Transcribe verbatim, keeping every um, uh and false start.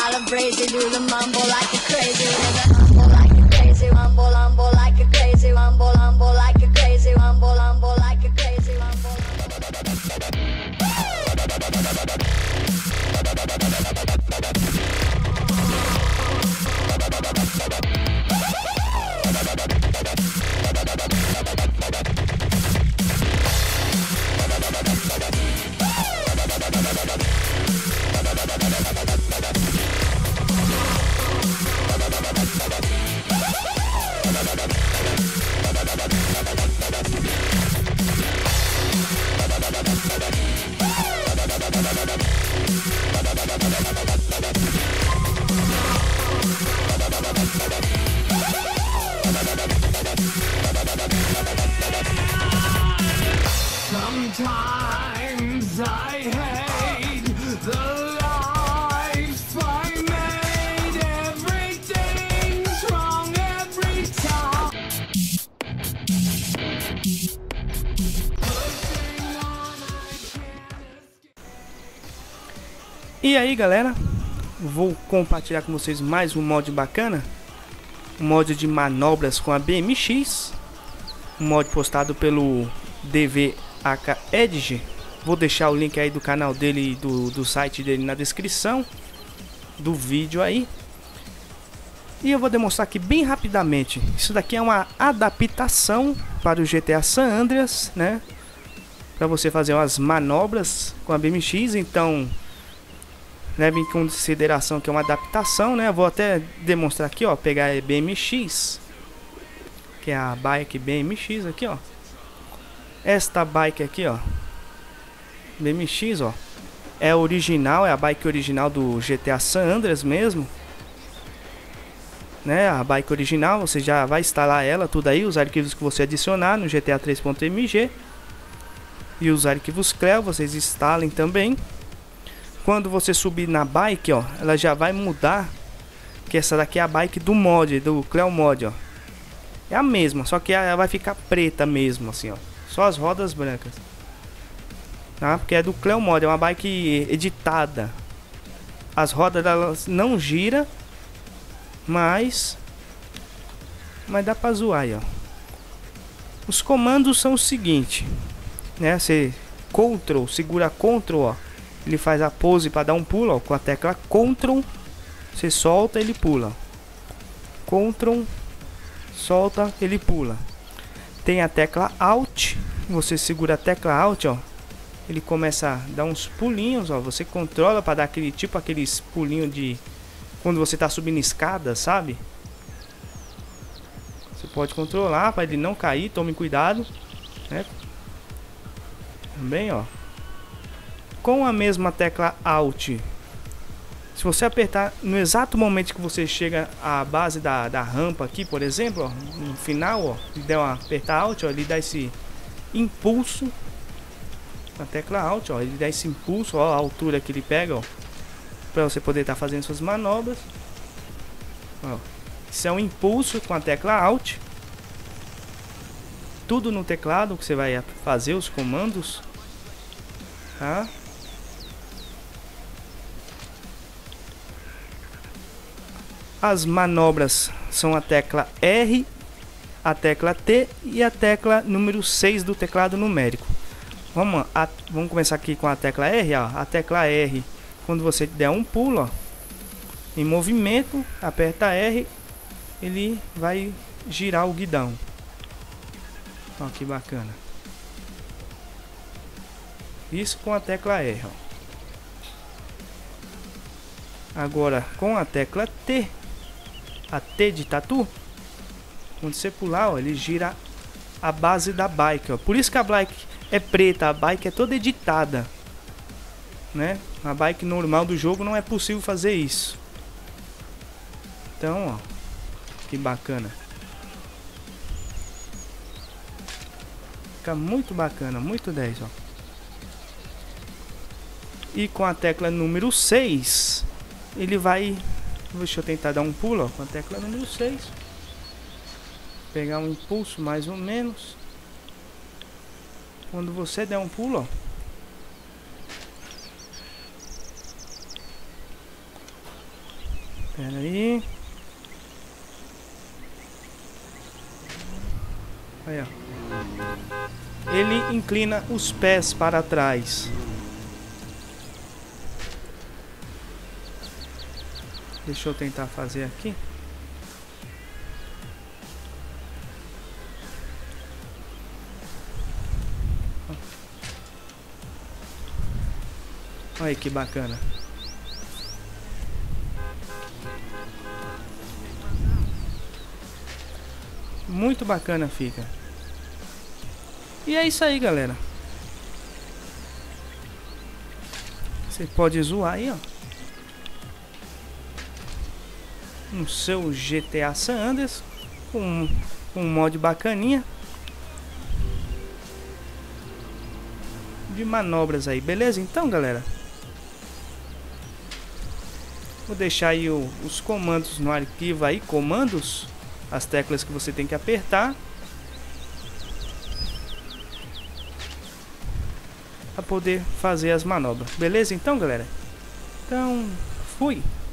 Harlem crazy, do the mambo like a crazy, mambo like a crazy, mambo, mambo like a crazy, mambo, mambo like a crazy, mambo, mambo like a crazy, mambo. Sometimes I hate the life I made. Everything's wrong every time. E aí galera, vou compartilhar com vocês mais um mod bacana, um mod de manobras com a B M X, um mod postado pelo D V A K Edge. Vou deixar o link aí do canal dele e do, do site dele na descrição do vídeo aí. E eu vou demonstrar aqui bem rapidamente. Isso daqui é uma adaptação para o G T A San Andreas, né? Para você fazer umas manobras com a B M X, então leve em consideração que é uma adaptação, né? Eu vou até demonstrar aqui, ó, pegar a B M X, que é a bike B M X aqui, ó. Esta bike aqui, ó, B M X, ó, é original, é a bike original do G T A San Andreas mesmo, né? A bike original, você já vai instalar ela, tudo aí, os arquivos que você adicionar no G T A três ponto M G e os arquivos C L E O, vocês instalem também. Quando você subir na bike, ó, ela já vai mudar, que essa daqui é a bike do mod, do C L E O mod, ó. É a mesma, só que ela vai ficar preta mesmo, assim, ó. Só as rodas brancas, tá? Porque é do C L E O mod, é uma bike editada. As rodas elas não giram, mas mas dá pra zoar aí, ó. Os comandos são o seguinte, né? Você Ctrl, segura Ctrl, ó, ele faz a pose para dar um pulo, ó, com a tecla Ctrl, você solta, ele pula. Ctrl, solta, ele pula. Tem a tecla Alt, você segura a tecla Alt, ó, ele começa a dar uns pulinhos, ó, você controla para dar aquele tipo aqueles pulinhos de quando você tá subindo escada, sabe? Você pode controlar para ele não cair, tome cuidado, né? Também, ó, com a mesma tecla Alt, se você apertar no exato momento que você chega à base da, da rampa aqui, por exemplo, ó, no final, ó, ele der uma apertar Alt, ó, ele dá esse impulso, a tecla Alt, ó, ele dá esse impulso, ó, a altura que ele pega, ó, para você poder estar tá fazendo suas manobras, ó. Isso é um impulso com a tecla Alt, tudo no teclado que você vai fazer os comandos, tá? As manobras são a tecla R, a tecla T e a tecla número seis do teclado numérico. Vamos, a, vamos começar aqui com a tecla R, ó. A tecla R, quando você der um pulo, ó, em movimento, aperta R, ele vai girar o guidão. Ó, que bacana. Isso com a tecla R, ó. Agora com a tecla T, a T de tatu, quando você pular, ó, ele gira a base da bike, ó. Por isso que a bike é preta, a bike é toda editada, né? A bike normal do jogo não é possível fazer isso. Então, ó, que bacana. Fica muito bacana, muito dez, ó. E com a tecla número seis, ele vai... Deixa eu tentar dar um pulo, ó, com a tecla número seis. Pegar um impulso mais ou menos. Quando você der um pulo, ó, Pera aí. Aí, ó. Ele inclina os pés para trás. Deixa eu tentar fazer aqui. Olha aí que bacana. Muito bacana fica. E é isso aí, galera. Você pode zoar aí, ó, no seu G T A San Andreas com um mod bacaninha de manobras aí, beleza? Então, galera, vou deixar aí o, os comandos no arquivo aí, comandos, as teclas que você tem que apertar para poder fazer as manobras, beleza? Então, galera, então fui.